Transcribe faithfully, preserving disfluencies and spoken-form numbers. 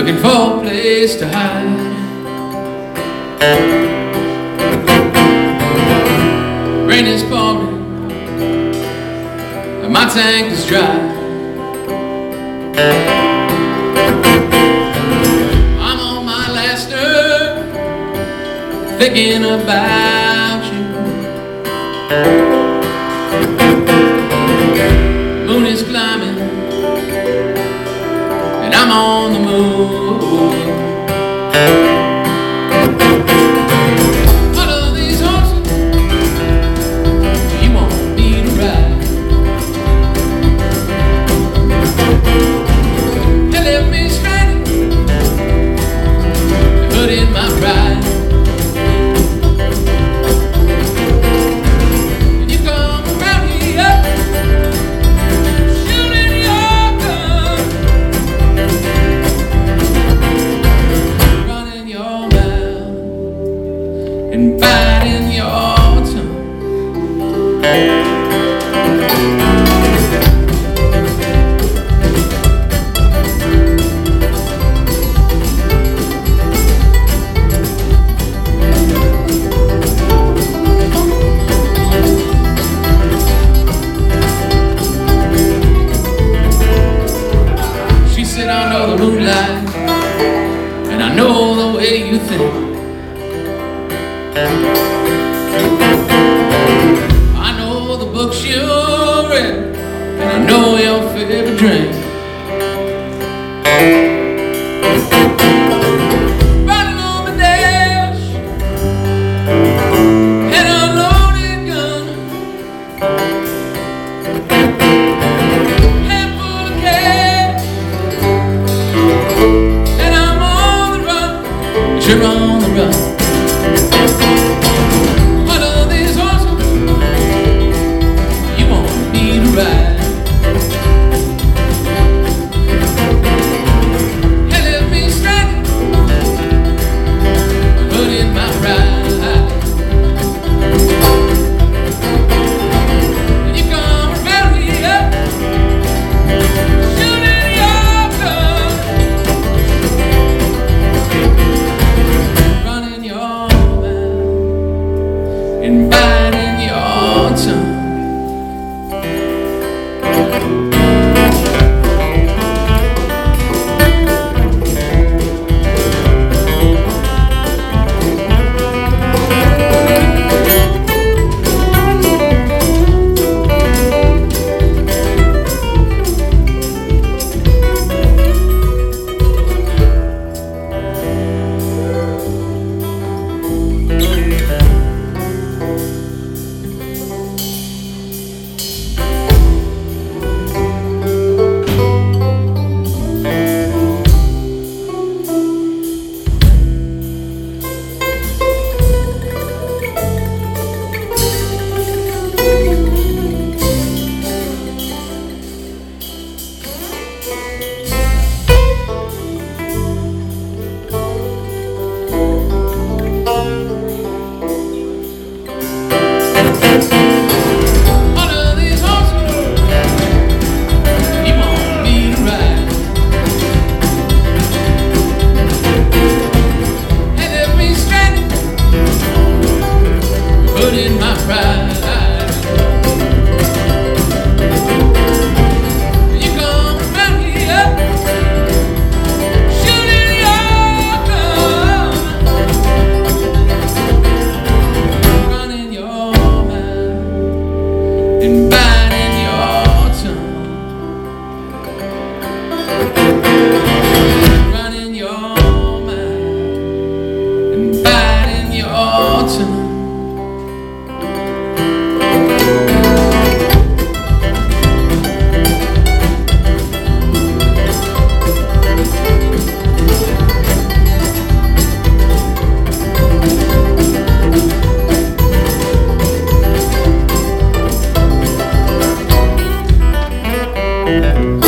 looking for a place to hide. Rain is pouring and my tank is dry. I'm on my last nerve thinking about you. Moon is climbing and I'm on the moon. What are these horses you want me to ride? They left me stranded, put in my pride. And biting your tongue. She said, I know the moonlight and I know the way you think. I know the books you read, and I know your favorite drink. Riding on the dash, and a loaded gun, handful of cash, and I'm on the run. But you're on the run. And biting your tongue. In my pride, you come around here, shooting your gun, running your mouth and biting your tongue, running your mouth and biting your tongue. Thank you.